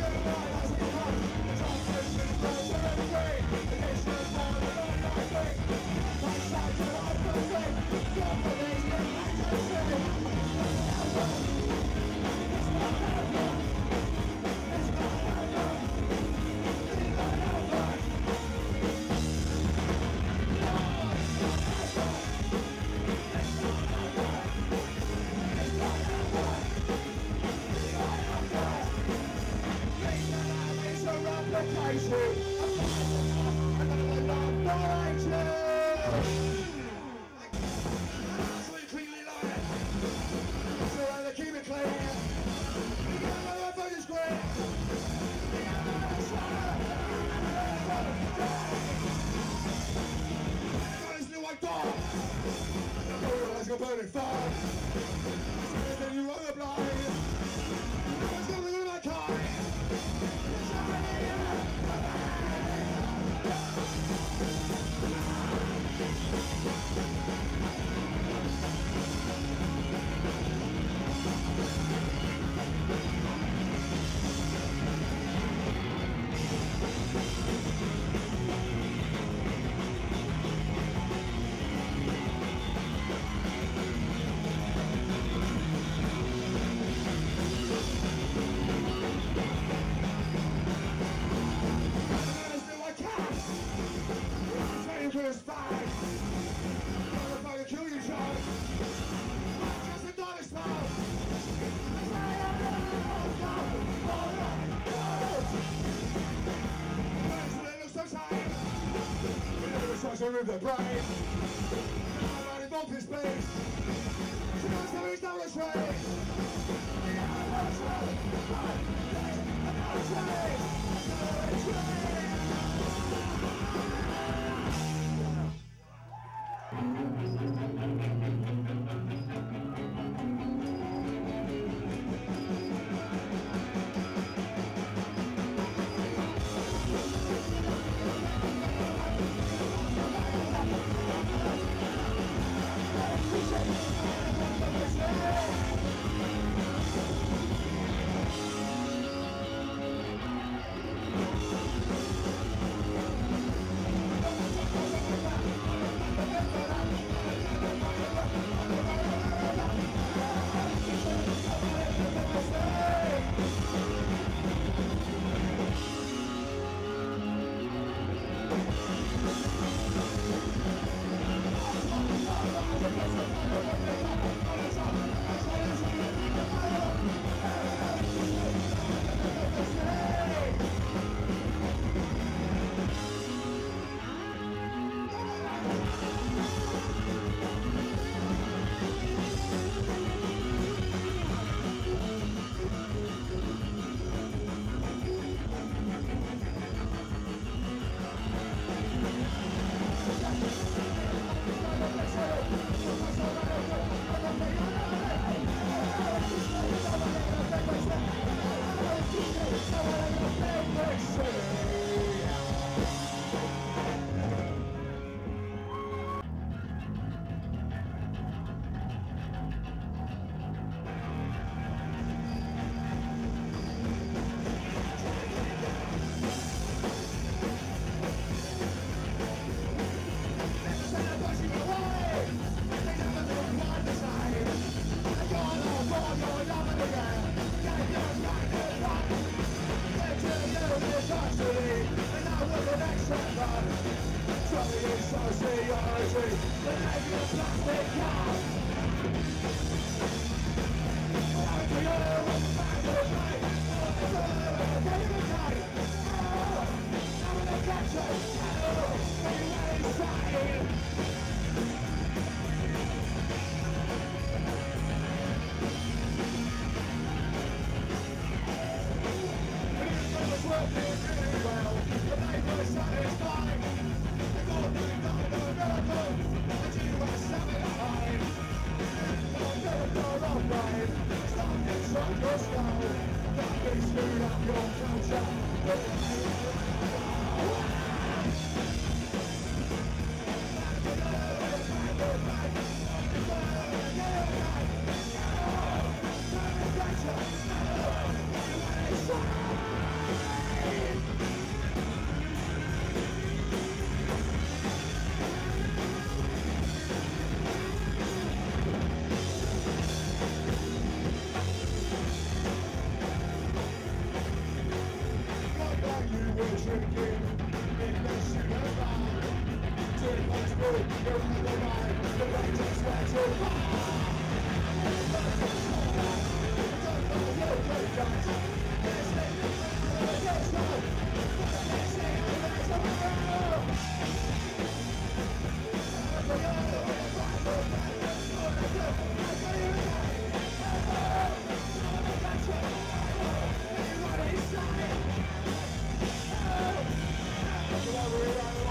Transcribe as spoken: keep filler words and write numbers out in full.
Burning fire, then you run the blind. No one's gonna live in my car. Dangerous fight. Motherfucker, kill you, John. Just a dollar smile. It looks so tight. We never try to remove the brain. I'm not involved in space. She knows there is no restraint. Shut up! shit again. Make that shit go by. Turn it back to me, you're out of the mind. The right just went too far. It's not just all that. It's not for you, great guys. This thing is not the next one. This thing is the next one. I'm for you, I'm for you, I'm for you. I'm for you, I'm for you.